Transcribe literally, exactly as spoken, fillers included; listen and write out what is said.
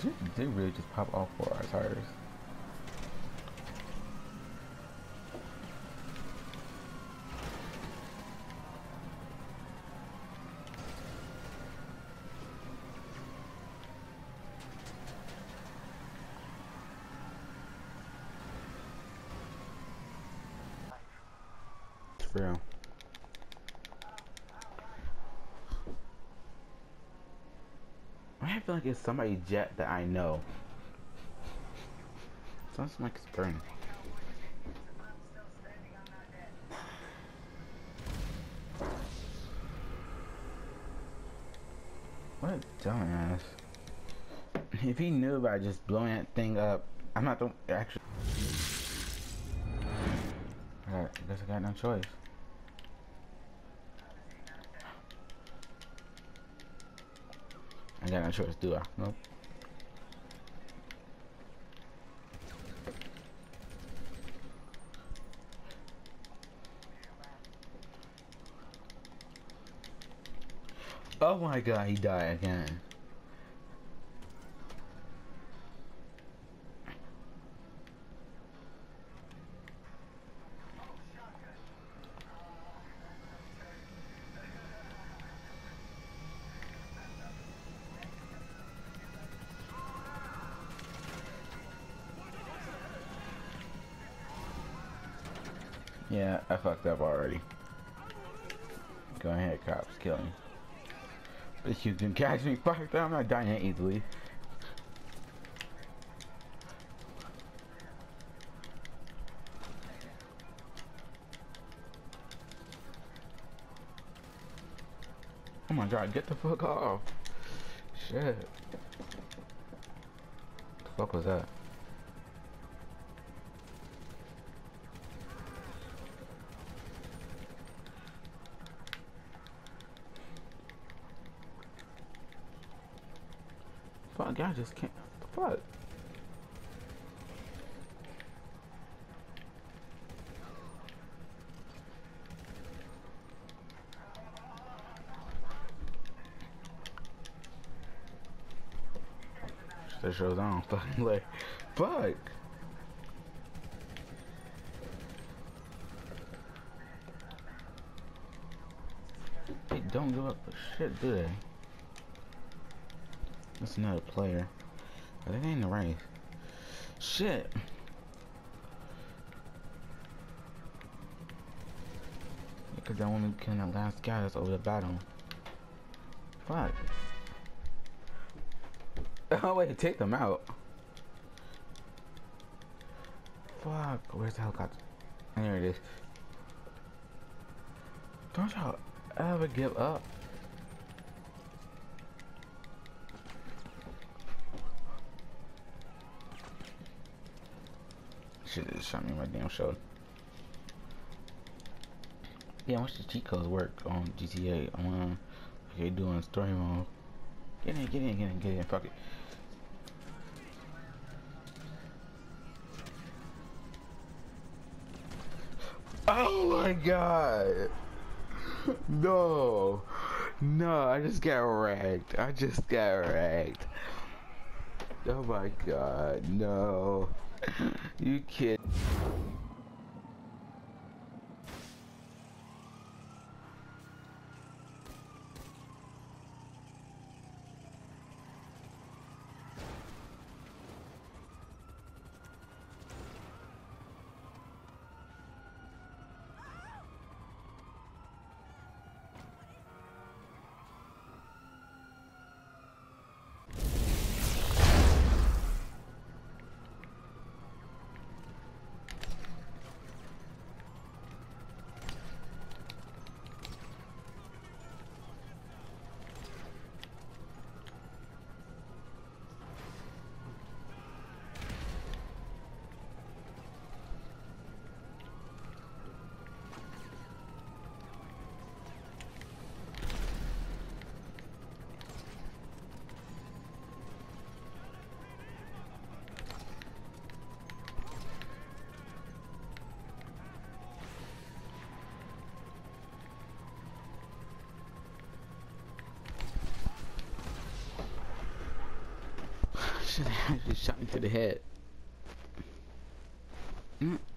Shit did really just pop off for our tires. It's real. I feel like it's somebody's jet that I know. Sounds like it's burning. What a dumbass. If he knew about just blowing that thing up, I'm not the actually. I guess I got no choice. I got no choice, do I? Nope. Oh my god, he died again. Yeah, I fucked up already. Go ahead, cops, kill me. But you can catch me, fuck that, I'm not dying that easily. Oh my god, get the fuck off. Shit. What the fuck was that? Fuck, I just can't. Fuck. That shows I don't fucking like. Fuck. They don't give up for shit, do they? That's another player. But it ain't the race. Shit. Because that woman killing that last guy that's over the battle. Fuck. Oh wait, take them out. Fuck, where's the helicopter? There it is. Don't y'all ever give up. Shit just shot me in my damn shoulder. Yeah, I wish the cheat codes work on G T A. I wanna okay doing story mode. Get in, get in, get in, get in, fuck it. Oh my god! No! No, I just got wrecked. I just got wrecked. Oh my god, no. You kid. Shit, I just shot me through the head. Mm.